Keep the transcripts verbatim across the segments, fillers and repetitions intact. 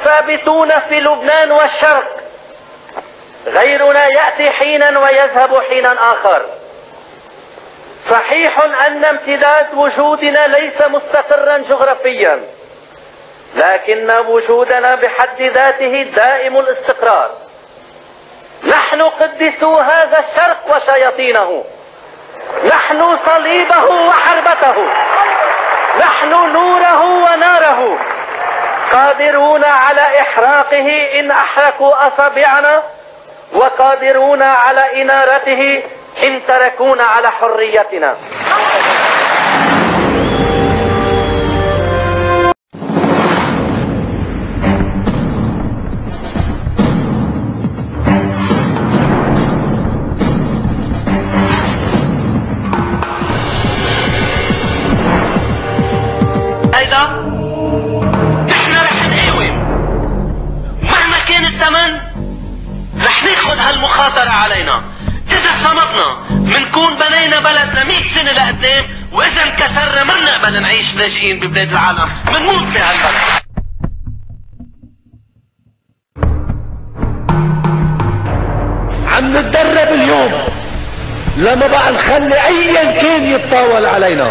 ثابتون في لبنان والشرق، غيرنا يأتي حينا ويذهب حينا آخر. صحيح أن امتداد وجودنا ليس مستقرا جغرافيا، لكن وجودنا بحد ذاته دائم الاستقرار. نحن قدسو هذا الشرق وشياطينه، نحن صليبه وحربته، نحن نوره وناره، قادرون على إحراقه إن أحرقوا أصابعنا، وقادرون على إنارته إن تركونا على حريتنا. هيدا نحن رح نقاوم مهما كان الثمن، رح ناخذ هالمخاطرة علينا. إذا صمتنا منكون بنينا بلد لمئة سنة لقدام، وإذا انكسرنا ما بنقبل نعيش لاجئين ببلاد العالم، منموت في هالبلد. عم نتدرب اليوم لما بقى نخلي أيا كان يتطاول علينا.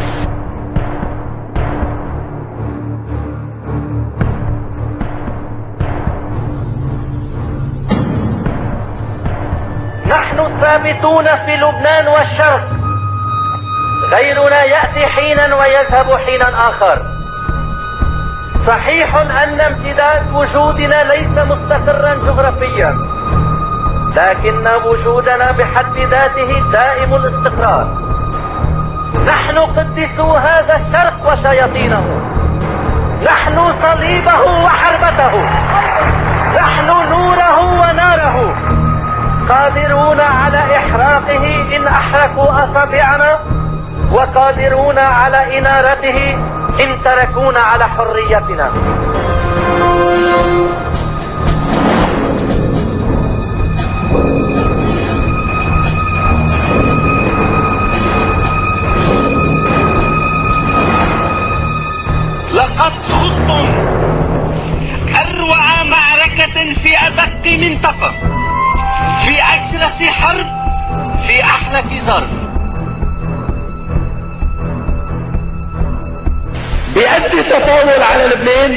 نحن ثابتون في لبنان والشرق، غيرنا يأتي حينا ويذهب حينا آخر. صحيح أن امتداد وجودنا ليس مستقرا جغرافيا، لكن وجودنا بحد ذاته دائم الاستقرار. نحن قدسو هذا الشرق وشياطينه، نحن صليبه وحربته، نحن نوره وناره، قادرون على إحراقه إن أحرقوا أصابعنا، وقادرون على إنارته إن تركونا على حريتنا. لقد خضتم أروع معركة في أدق منطقة، في أشرس حرب، في أحلك ظرف. بيأدي تطاول على لبنان،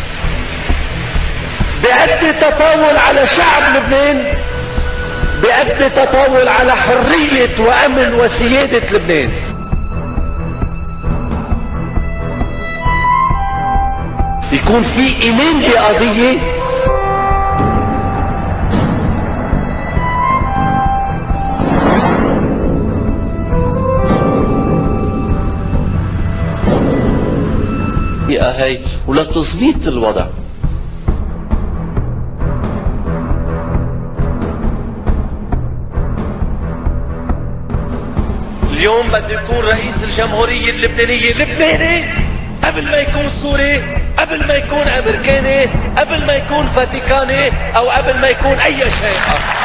بيأدي تطاول على شعب لبنان، بيأدي تطاول على حرية وأمن وسيادة لبنان. يكون في إيمان بقضية هاي ولتظبيط الوضع. اليوم بده يكون رئيس الجمهورية اللبنانية لبناني قبل ما يكون سوري، قبل ما يكون امريكاني، قبل ما يكون فاتيكاني، او قبل ما يكون اي شيء اخر.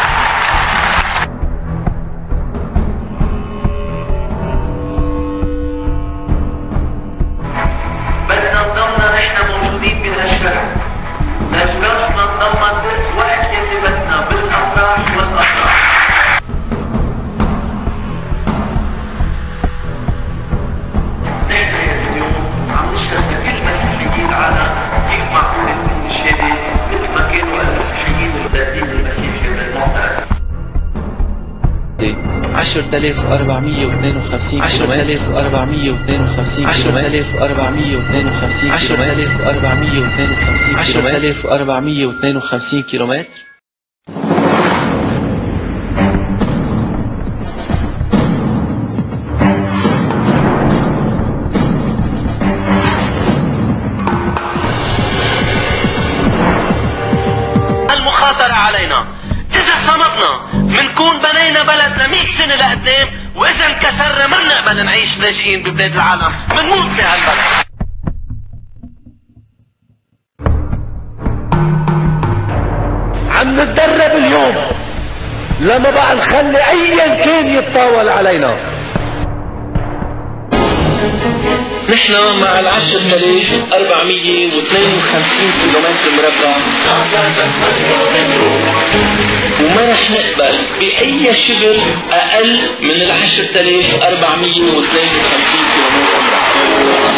عشرة آلاف وأربعمية واثنين وخمسين عشرة آلاف وأربعمية واثنين وخمسين عشرة آلاف وأربعمية واثنين وخمسين عشرة آلاف وأربعمية واثنين وخمسين عشرة آلاف وأربعمية واثنين وخمسين كيلومتر. المخاطرة علينا. إذا صمتنا منكون بنينا بلد لمئة سنة لقدام، وإذا انكسرنا ما بنقبل نعيش لاجئين ببلاد العالم، منموت في هالبلد. عم نتدرب اليوم لما بقى نخلي أيا كان يتطاول علينا. نحن مع العشر آلاف وأربعمية واثنين وخمسين كيلومتر مربع، وما رح نقبل بأي شبر أقل من العشر آلاف وأربعمية واثنين وخمسين كيلومتر مربع.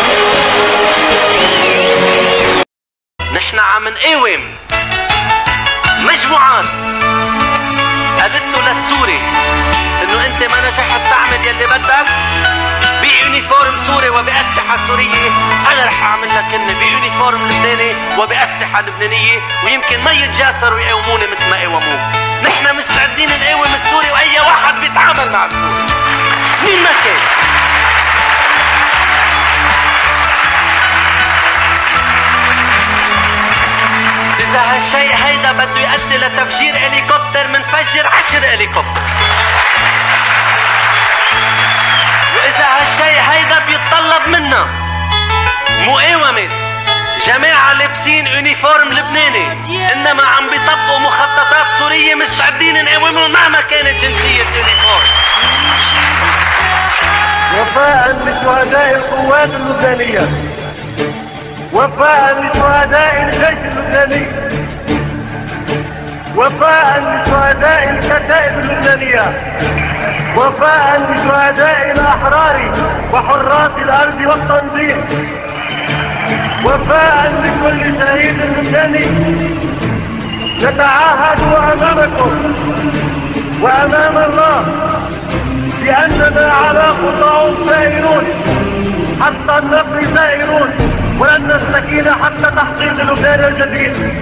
نحن عم نقاوم مجموعات قالتوا للسوري انه انت ما نجحت تعمل يلي بدك بيونيفورم سوري وبأسلحة سورية، انا رح اعمل لك اني بيونيفورم لبناني وبأسلحة لبنانية، ويمكن ما يتجاسروا ويقاوموني مثل ما قاوموك. نحن مستعدين نقاوم السوري واي واحد بيتعامل مع السوري مين ما كان. إذا هالشيء هيدا بده يؤدي لتفجير هليكوبتر منفجر عشر هليكوبتر، وإذا هالشيء هيدا بيتطلب منا مقاومة جماعة لابسين يونيفورم لبناني إنما عم بيطبقوا مخططات سورية، مستعدين نقاومهم مهما كانت جنسية اليونيفورم. وفاء لشهداء القوات اللبنانية، وفاء لشهداء الجيش اللبناني، وفاء لشهداء الكتائب اللبنانية، وفاء لشهداء الأحرار وحراس الأرض والتنظيم، وفاء لكل شهيد لبناني. نتعاهد أمامكم وأمام الله بأننا على خطى سائرون حتى النصر سائرون، ولن نستكين حتى تحقيق لبنان الجديد.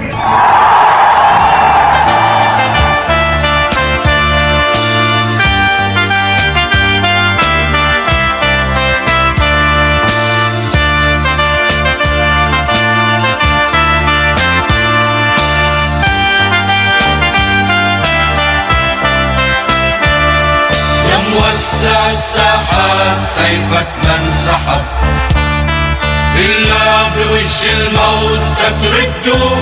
يا موسع الساحات سيفك من سحب، إلا بوش الموت تترده.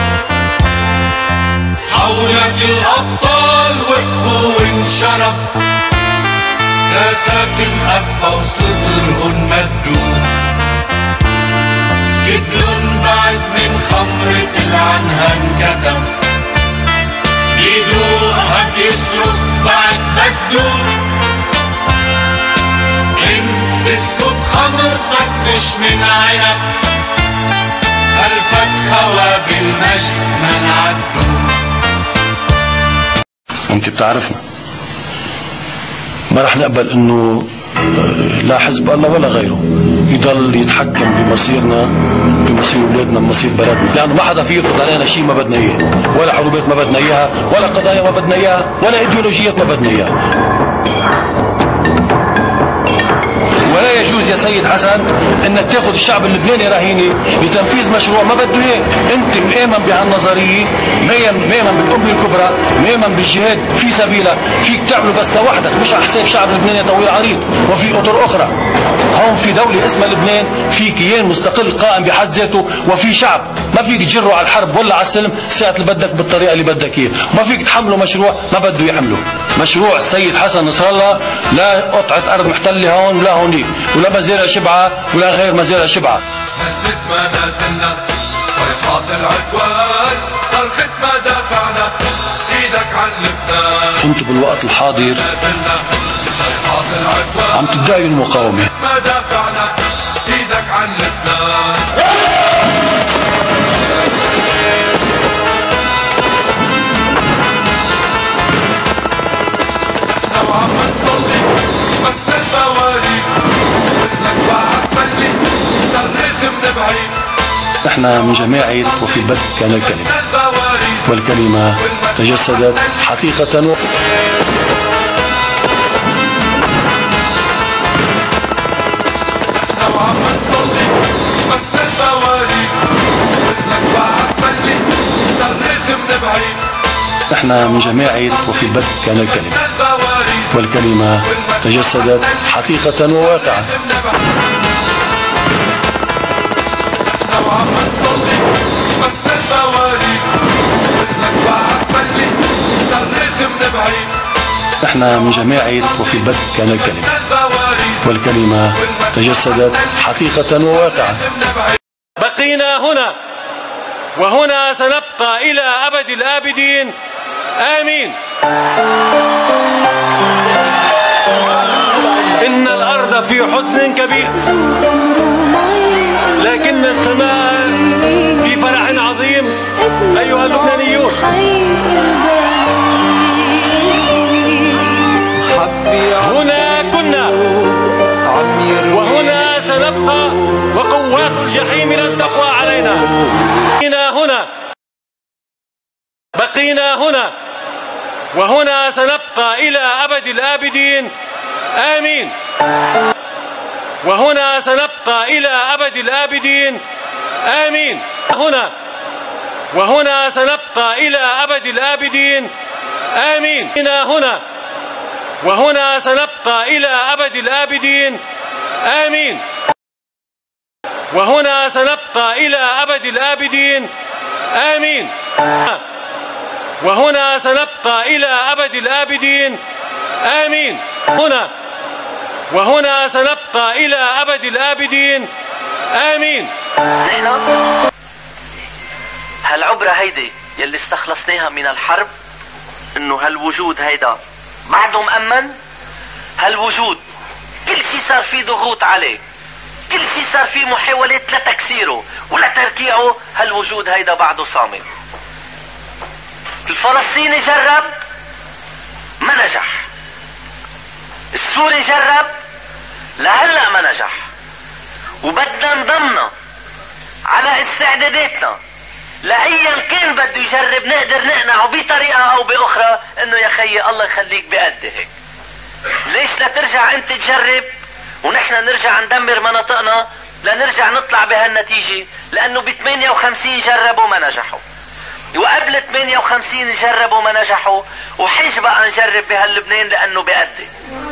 حولك الأبطال وقفوا وانشرب، يا ساكن قفا وصدرهن مدوا. سكبلن بعد من خمرة العنها انكتب، يدوقها بيصرخ بعد بده. انت اسكب خمرتك مش من عنب، خلفك خواب المجد من عدو. انت بتعرفنا ما رح نقبل انه لا حزب الله ولا غيره يضل يتحكم بمصيرنا، بمصير اولادنا، بمصير بلدنا، لانه ما حدا فيه يفرض علينا شيء ما بدنا اياه، ولا حروبات ما بدنا اياها، ولا قضايا ما بدنا اياها، ولا ايديولوجيات ما بدنا اياها. ولا يجوز يا سيد حسن انك تاخذ الشعب اللبناني رهينه لتنفيذ مشروع ما بده اياه. انت مآمن بهالنظريه، مآمن بالامه الكبرى، مآمن بالجهاد في سبيلها، فيك تعمله بس لوحدك مش على حساب الشعب اللبناني طويل عريض. وفي اطر اخرى، هون في دوله اسمها لبنان، في كيان مستقل قائم بحد ذاته، وفي شعب ما فيك تجره على الحرب ولا على السلم ساعه اللي بدك بالطريقه اللي بدك اياه، ما فيك تحمله مشروع ما بده يحمله. مشروع السيد حسن نصر الله لا قطعه ارض محتله هون ولا هونيك، ولا مزارع شبعة ولا غير مزارع شبعة. هزت ما نازلنا صيحات العدوان، صرخت ما دافعنا ايدك عن لبنان. كنتوا بالوقت الحاضر صيحات العدوان عم تدعي المقاومة، ما دافعنا ايدك عن لبنان. لو عم نصلي شبكنا البواريك، مثلك واحد بلي صرخ من بعيد. نحن من جماعة وفي البدء كان الكلمة، والكلمة تجسدت حقيقة و... لو عم نصلي شبكنا البواريك، مثلك واحد بلي صرخ من بعيد. نحن من جماعة وفي البدء كان الكلمة، والكلمة تجسدت حقيقة وواقعا. لو عم نصلي شبكنا البواريك، مثلك واحد بلي صرخ من بعيد. نحن من جماعة وفي البدء كان الكلمة، والكلمة تجسدت حقيقة وواقعا. بقينا هنا وهنا سنبقى إلى أبد الآبدين، آمين. إن الأرض في حزن كبير، لكن السماء في فرح عظيم أيها اللبنانيون. هنا كنا وهنا سنبقى، وقوات الجحيم لن تقوى علينا. بقينا هنا بقينا هنا وهنا سنبقى إلى أبد الآبدين، آمين. وهنا سنبقى إلى أبد الآبدين، آمين. هنا وهنا سنبقى إلى أبد الآبدين، آمين. هنا وهنا سنبقى إلى أبد الآبدين، آمين. وهنا سنبقى إلى أبد الآبدين، آمين. وهنا سنبقى إلى أبد الآبدين، آمين. هنا وهنا سنبقى إلى أبد الآبدين، آمين. نحن هالعبرة هيدي يلي استخلصناها من الحرب، انه هالوجود هيدا بعده مأمن. هالوجود كل شي صار فيه ضغوط عليه، كل شي صار فيه محاولات لتكسيره ولا تركيعه، هالوجود هيدا بعده صامد. الفلسطيني جرب ما نجح، السوري جرب لهلا ما نجح، وبدنا نضمنا على استعداداتنا لأيا كان بده يجرب نقدر نقنعه بطريقة او باخرى انه يا خيي الله يخليك بقد هيك. ليش لا ترجع انت تجرب ونحن نرجع ندمر مناطقنا لنرجع نطلع بهالنتيجة؟ لانه ب ثمانية وخمسين جربوا ما نجحوا، وقبل ثمانية وخمسين جربوا ما نجحوا، وحيش بقى نجرب بهاللبنان لانه بقدي.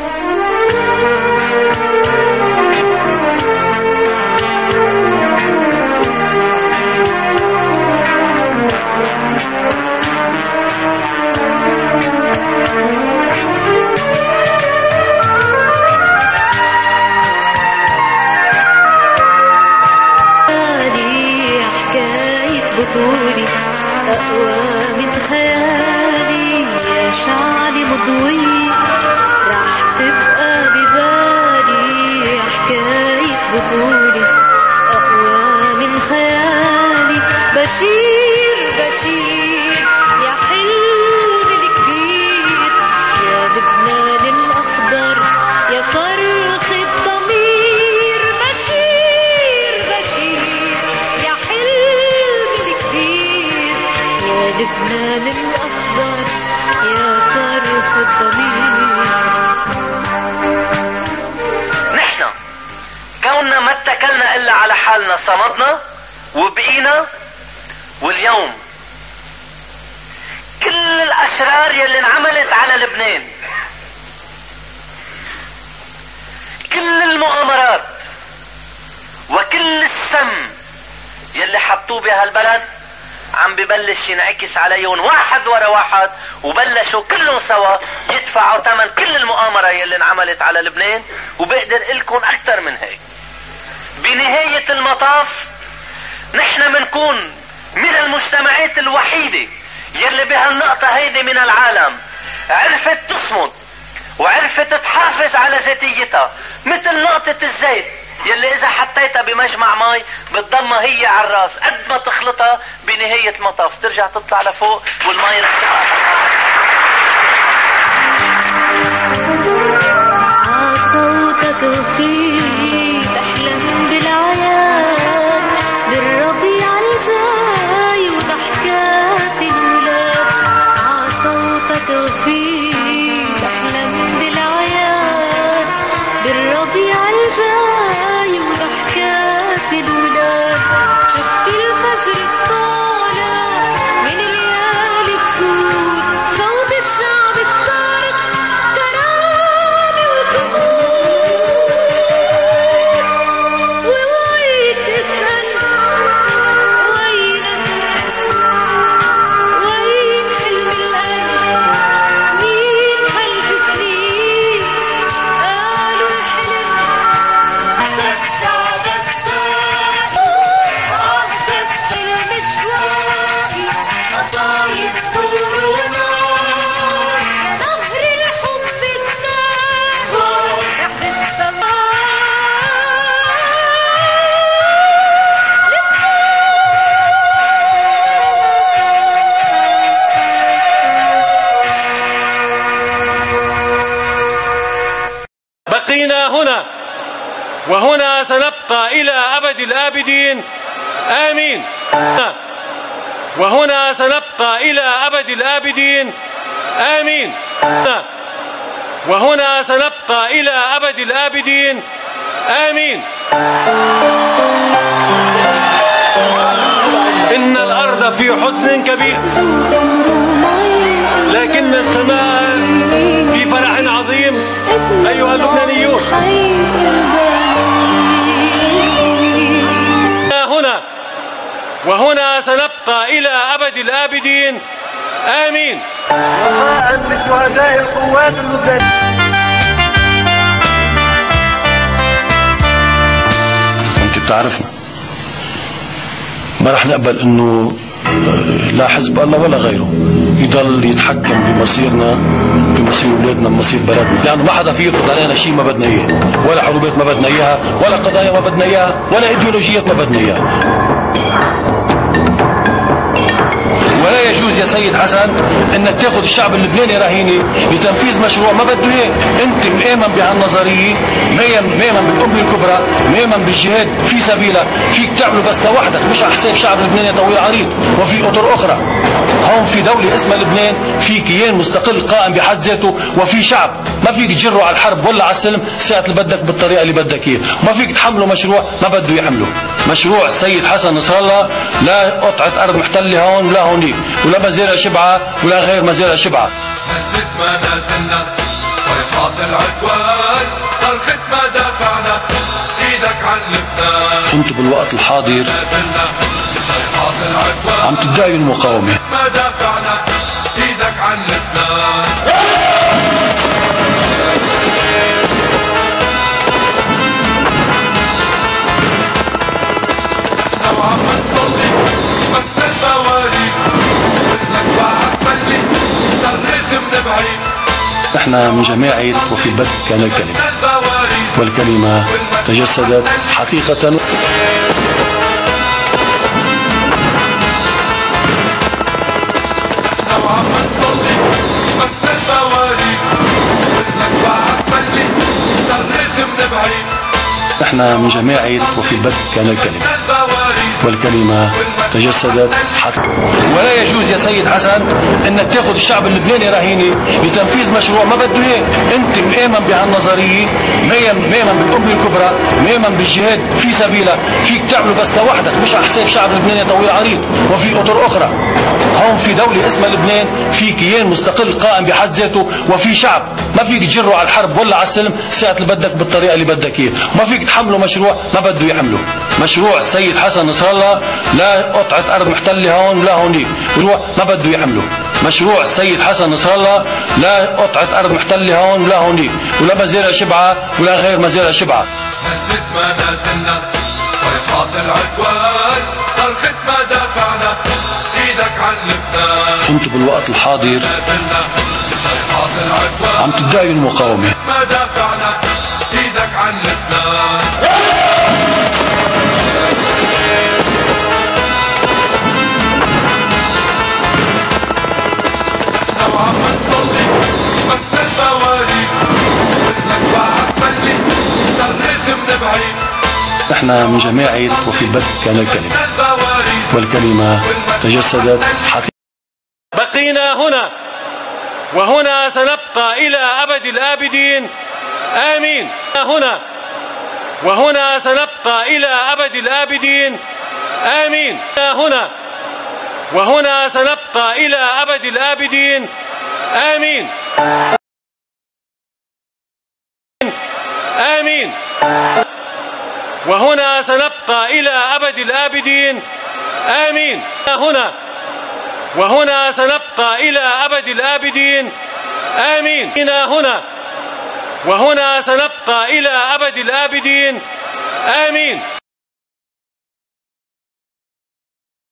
بطولي أقوى من خيالي، يا شعلي مضوي راح تبقى ببالي. حكاية بطولي أقوى من خيالي، بشير بشير يا حلم الكبير، يا لبنان الأخضر يا صرخ الضمير. بشير بشير يا لبنان الأخضر يا صرخ الضمير. نحن كوننا ما اتكلنا إلا على حالنا، صمدنا وبقينا. واليوم كل الأشرار يلي انعملت على لبنان، كل المؤامرات وكل السم يلي حطوه بهالبلد عم ببلش ينعكس عليهم واحد ورا واحد، وبلشوا كلهم سوا يدفعوا ثمن كل المؤامرة يلي انعملت على لبنان. وبقدر لكم اكثر من هيك. بنهاية المطاف نحن منكون من المجتمعات الوحيدة يلي بهالنقطة هيدي من العالم عرفت تصمد وعرفت تحافظ على ذاتيتها، مثل نقطة الزيت يلي اذا حطيتها بمجمع مي بتضمها هي على الراس، قد ما تخلطها بنهاية المطاف ترجع تطلع لفوق والمي رح تبقى. عصوتك وفيك احلم بالعياد، بالربيع الجاي وضحكات الولاد. عصوتك وفيك احلم بالعياد، بالربيع الجاي وضحكات الولاد. شفت الفجر الطالع من الليالي السود، صوت الشعب الصارخ تراني وصمود. وهنا سنبقى إلى أبد الآبدين. آمين. وهنا سنبقى إلى أبد الآبدين. آمين. وهنا سنبقى إلى أبد الآبدين. آمين. إن الأرض في حزن كبير، لكن السماء في فرح عظيم أيها اللبنانيون. هنا وهنا سنبقى إلى أبد الآبدين. آمين. وفاء بشهداء القوات اللبنانية. أنت بتعرفنا، ما رح نقبل إنه لا حزب الله ولا غيره يضل يتحكم بمصيرنا، بمصير اولادنا، بمصير بلدنا، لانه ما حدا في يفرض علينا شيء ما بدنا اياه، ولا حروبات ما بدنا اياها، ولا قضايا ما بدنا اياها، ولا ايديولوجيات ما بدنا اياها. ولا يجوز يا سيد حسن انك تاخذ الشعب اللبناني رهينه لتنفيذ مشروع ما بده اياه. انت مآمن بهالنظريه، مآمن بالامه الكبرى، مآمن بالجهاد في سبيلها، فيك تعمله بس لوحدك مش على حساب الشعب اللبناني طويل عريض. وفي اطر اخرى، هون في دوله اسمها لبنان، في كيان مستقل قائم بحد ذاته، وفي شعب ما فيك تجره على الحرب ولا على السلم ساعه اللي بدك بالطريقه اللي بدك اياه، ما فيك تحمله مشروع ما بده يحمله. مشروع السيد حسن نصر الله لا قطعه ارض محتله هون ولا هونيك، ولا مزارع شبعة ولا غير مزارع شبعة. هزت ما نازلنا صيحات العدوان، صرخت ما دافعنا ايدك عن لبنان. انتم بالوقت الحاضر نازلنا صيحات العدوان عم تدعي المقاومة، ما دافعنا ايدك عن لبنان. احنا وعم نصلي مثل المواليد، نحن من جماعة وفي البدء كان الكلمة، والكلمة تجسدت حقيقة. نحن من جماعة وفي البدء كان الكلمة، والكلمة تجسدت حقيقة. ولا يجوز يا سيد حسن انك تاخذ الشعب اللبناني رهينه لتنفيذ مشروع ما بده اياه. انت مآمن بهالنظريه، مآمن بالامه الكبرى، مآمن بالجهاد في سبيلها، فيك تعمله بس لوحدك مش على حساب الشعب اللبناني طويل عريض. وفي اطر اخرى، هون في دوله اسمها لبنان، في كيان مستقل قائم بحد ذاته، وفي شعب ما فيك تجره على الحرب ولا على السلم ساعه اللي بدك بالطريقه اللي بدك اياه، ما فيك تحمله مشروع ما بده يحمله. مشروع السيد حسن نصر الله لا قطعه ارض محتله هون ولا هونيك، ما بده يحمله. مشروع السيد حسن نصر الله لا قطعه ارض محتله هون ولا هونيك، ولا مزارع شبعه ولا غير مزارع شبعه. هزت ما نازلنا صيحات العدوان، صرخت ما دافعنا ايدك عن لبنان. انتم بالوقت الحاضر نازلنا صيحات العدوان عم تدعي المقاومة، ما دافعنا ايدك عن لبنان. احنا وعم نصلي مثل المواليد، مثلك واحد بلي صرخ من بعيد. نحن من جماعة وفي البدء كان الكلمة، والكلمة تجسدت حقيقة. بقينا هنا وهنا سنبقى إلى أبد الآبدين. آمين. هنا وهنا سنبقى إلى أبد الآبدين. آمين. هنا وهنا سنبقى إلى أبد الآبدين. آمين. آمين. وهنا سنبقى إلى أبد الآبدين. آمين. هنا وهنا سنبقى إلى أبد الآبدين. آمين. هنا وهنا سنبقى إلى أبد الآبدين. آمين.